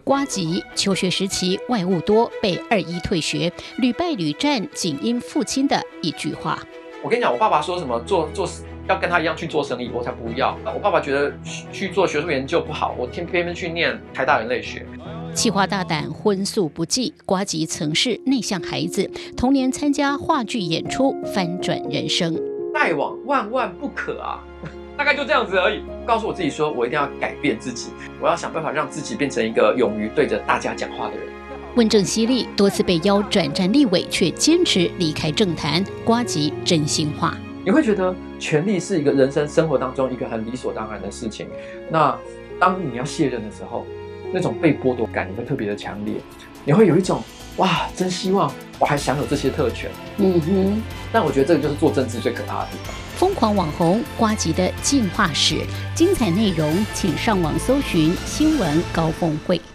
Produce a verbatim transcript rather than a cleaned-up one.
呱吉求学时期外物多，被二一退学，屡败屡战，仅因父亲的一句话。 我跟你讲，我爸爸说什么做做要跟他一样去做生意，我才不要。我爸爸觉得去做学术研究不好，我偏偏去念台大人类学。 气话大胆，荤素不忌。呱吉曾是内向孩子，童年参加话剧演出，翻转人生。 待往万万不可啊！大概就这样子而已。告诉我自己说，我一定要改变自己，我要想办法让自己变成一个勇于对着大家讲话的人。 问政犀利，多次被邀转战立委，却坚持离开政坛。呱吉真心话。 你会觉得权力是一个人生生活当中一个很理所当然的事情。那当你要卸任的时候，那种被剥夺感你会特别的强烈，你会有一种哇，真希望我还享有这些特权。 嗯哼。 但我觉得这个就是做政治最可怕的地方。 疯狂网红呱吉的进化史，精彩内容请上网搜寻新闻高峰会。